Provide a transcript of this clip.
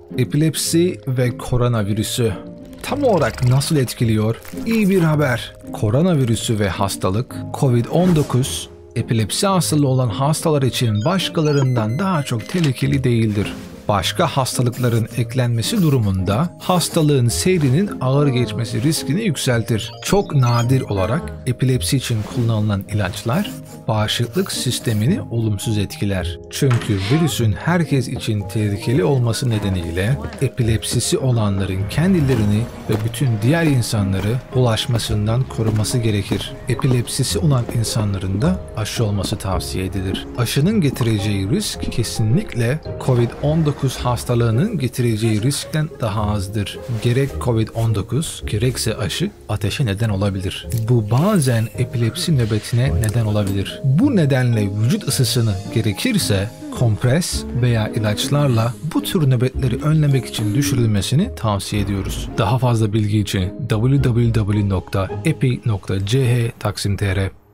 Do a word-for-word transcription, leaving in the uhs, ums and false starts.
Epilepsi ve koronavirüsü tam olarak nasıl etkiliyor? İyi bir haber. Koronavirüsü ve hastalık kovid on dokuz, epilepsi hastalığı olan hastalar için başkalarından daha çok tehlikeli değildir. Başka hastalıkların eklenmesi durumunda hastalığın seyrinin ağır geçmesi riskini yükseltir. Çok nadir olarak epilepsi için kullanılan ilaçlar bağışıklık sistemini olumsuz etkiler. Çünkü virüsün herkes için tehlikeli olması nedeniyle epilepsisi olanların kendilerini ve bütün diğer insanları bulaşmasından koruması gerekir. Epilepsisi olan insanların da aşı olması tavsiye edilir. Aşının getireceği risk kesinlikle kovid on dokuz hastalığının getireceği riskten daha azdır. Gerek kovid on dokuz gerekse aşı ateşe neden olabilir. Bu bazen epilepsi nöbetine neden olabilir. Bu nedenle vücut ısısını gerekirse kompres veya ilaçlarla bu tür nöbetleri önlemek için düşürülmesini tavsiye ediyoruz. Daha fazla bilgi için w w w nokta epi nokta c h taksim nokta t r